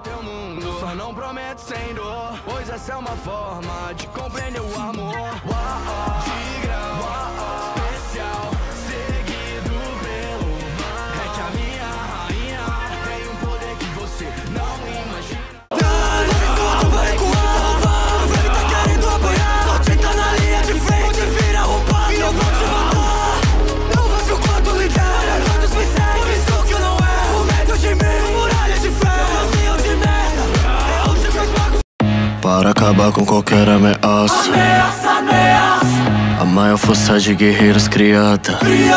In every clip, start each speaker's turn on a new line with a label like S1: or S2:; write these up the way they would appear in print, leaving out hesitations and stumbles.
S1: teu mundo. Só não prometo sem dor, pois essa é uma forma de compreender o amor. De grau, especial, seguido pelo mal. É que a minha rainha tem um poder que você não imagina. Tudo vai recuar, ele tá querendo apanhar. Só te tá na linha de frente, vira roupa e eu vou te matar. Não vejo quanto lidera, quantos me seguem. Isso que eu não erro, medo de mim, muralha de ferro, vazio de merda. É hoje que eu esmago.
S2: Para acabar com qualquer ameaça, a maior força de guerreiros criada.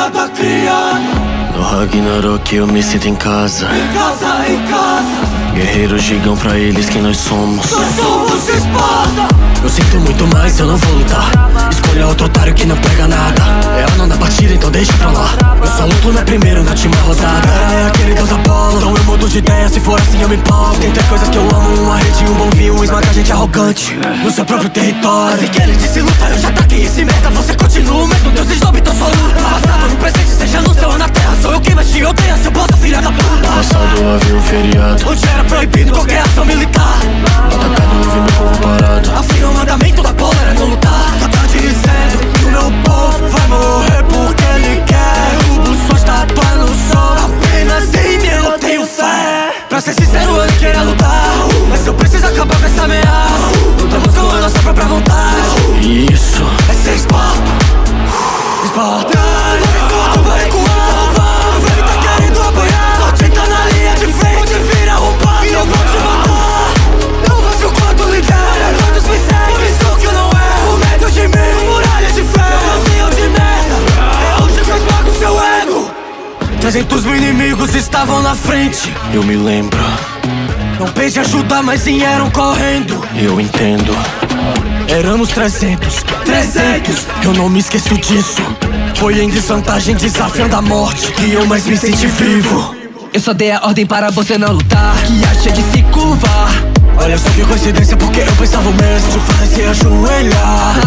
S2: No Ragnarok eu me sinto em casa.
S1: Em casa.
S2: Guerreiros digam pra eles quem nós somos.
S1: Nós somos Esparta.
S2: Eu sinto muito mais, eu não vou lutar. Escolha outro otário que não pega nada. É a nona partida, então deixa pra lá. Eu só luto na primeira, na última rodada. É aquele deus Apolo, então eu mudo de ideia. Se for assim eu me empolgo. Tem três coisas que eu amo, uma rede, um bom vinho. Esmaga gente arrogante no seu próprio território. Assim que ele disse luta, eu já taquei esse merda. Você continua o mesmo deus snob, então só luta. Passado no presente, seja no céu ou na terra. Sou eu quem mais te odeia, seu bosta, filha da puta. Passado havia um feriado
S1: onde era proibido qualquer ação militar.
S2: Atacado eu vi meu povo parado.
S1: Afirma o mandamento da bola era não lutar. Só tá dizendo que o meu povo vai morrer porque ele quer. O buço estátua no sol. Apenas em mim eu tenho fé. Pra ser sincero eu nem queria lutar, mas eu preciso acabar com essa ameaça. Lutamos com a nossa própria vontade.
S2: Isso
S1: é ser Esparta. Esparta. Tudo vai recuar, ele tá querendo apanhar. Só te tá na linha de frente, vira roupa e eu vou te matar. Não vejo quanto lidera, quantos me seguem. Isso que eu não erro, medo de mim, muralha de ferro, vazio de merda. É hoje que eu esmago seu ego. 300 mil inimigos estavam na frente.
S2: eu me lembro.
S1: Não pedi ajuda, mas vieram correndo.
S2: Eu entendo.
S1: Éramos 300, eu não me esqueço disso. Foi em desvantagem, desafiando a morte, que eu mais me senti vivo. Eu só dei a ordem para você não lutar, que acha de se curvar. Olha só que coincidência, porque eu pensava o mesmo. Te fazia ajoelhar.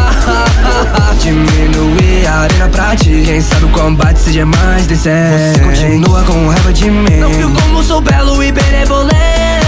S1: Diminuir a arena pra ti. Quem sabe o combate seja mais decente. Você continua com raiva de mim. Não viu como sou belo e benevolente.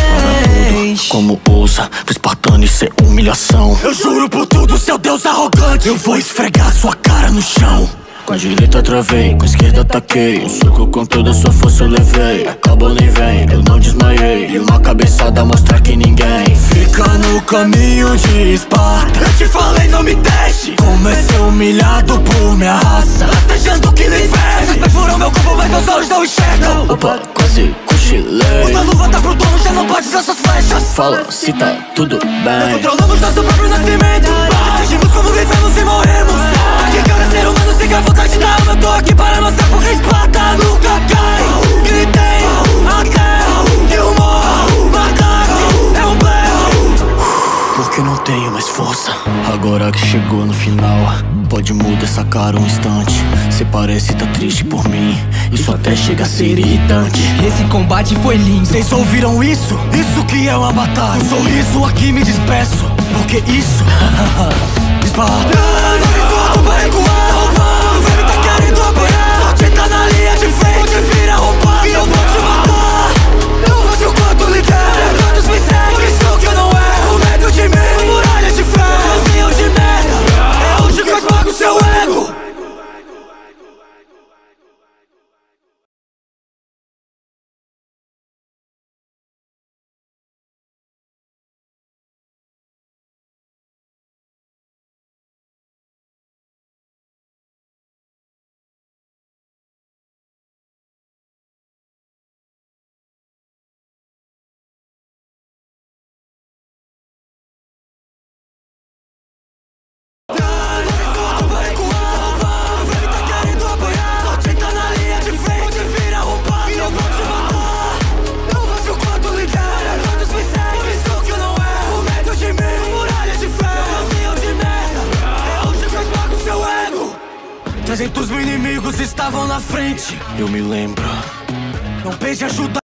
S2: Como ousa, pro espartano isso é humilhação.
S1: Eu juro por tudo, seu deus arrogante, eu vou esfregar sua cara no chão.
S2: Com a direita travei, com a esquerda ataquei. Um soco com toda a sua força eu levei. Acabou nem vem, eu não desmaiei. E uma cabeçada mostra que ninguém
S1: fica no caminho de Esparta. Eu te falei, não me deixe. Como é ser humilhado por minha raça, rastejando que nem ferro. Perfuram meu corpo, mas meus olhos não enxergam.
S2: Opa, quase cochilei.
S1: Quando a luva tá pro dono, já não pode usar suas flechas.
S2: Fala se tá tudo bem.
S1: Controlamos nosso próprio nascimento. Decidimos como vivemos e morremos. Aqui cada ser humano siga a vontade da alma. Eu tô aqui para mostrar porque Esparta nunca cai. Gritei até que eu morro. Ataque é um blefe.
S2: Porque não tenho mais força. Agora que chegou no final, pode mudar essa cara um instante. Cê parece tá triste por mim, isso até chega a ser irritante.
S1: Esse combate foi lindo. Vocês ouviram isso? Isso que é uma batalha. Um sorriso aqui me despeço, porque isso Esparta. Tudo vai recuar, ele tá querendo apanhar. Só te tá na linha de frente, vira roupa e eu vou te matar. Não vejo quanto lidera, quantos me seguem. Isso que eu não erro, medo de mim, muralha de ferro, vazio de merda. É hoje que eu esmago seu ego. Trezentos mil inimigos estavam na frente.
S2: Eu me lembro.
S1: Não pede ajuda.